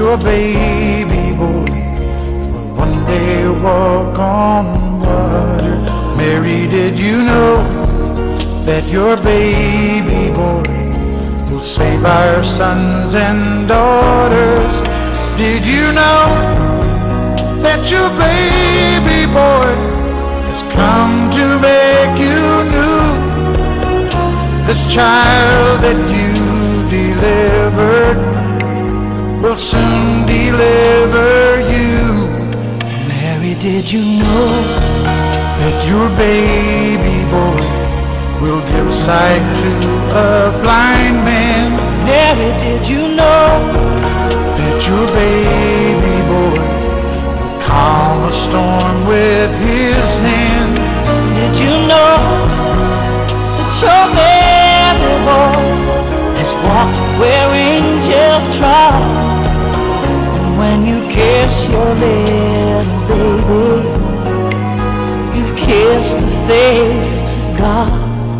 your baby boy will one day walk on water. Mary, did you know that your baby boy will save our sons and daughters? Did you know that your baby boy has come to make you new? This child that you delivered will soon deliver you. Mary, did you know that your baby boy will give sight to a blind man? Mary, did you know that your baby boy will calm a storm with his hand? Did you know that your baby boy has walked where angels trod? And when you kiss your little baby, you've kissed the face of God.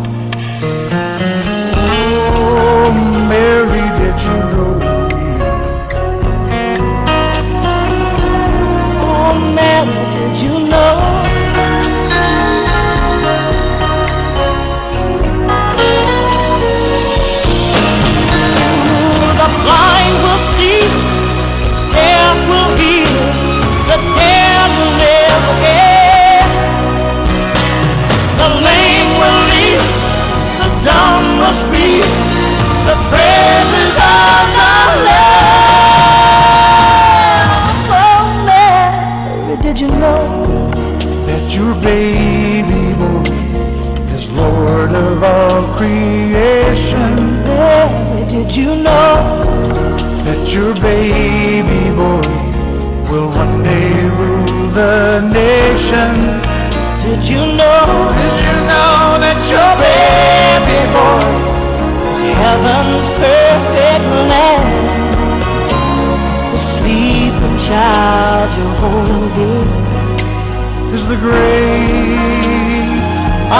Oh, Mary, did you know? Oh, Mary, did you know? The blind will see, deaf will hear, the dead will live again. The lame will leap, the dumb will speak, the praises of the Lamb. Oh, Mary, did you know that your baby boy is Lord of all creation? Mary, did you know that your baby boy will one day rule the nation? Did you know that your baby boy is heaven's perfect land? The sleeping child you're holding is the great I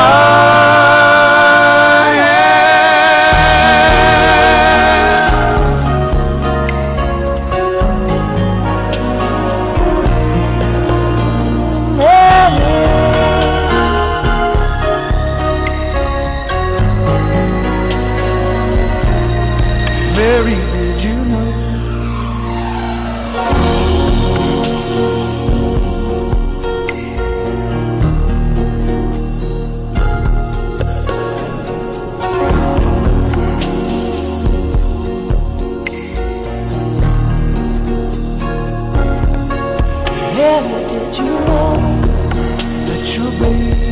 Mary, did you know? Mary, did you know That your baby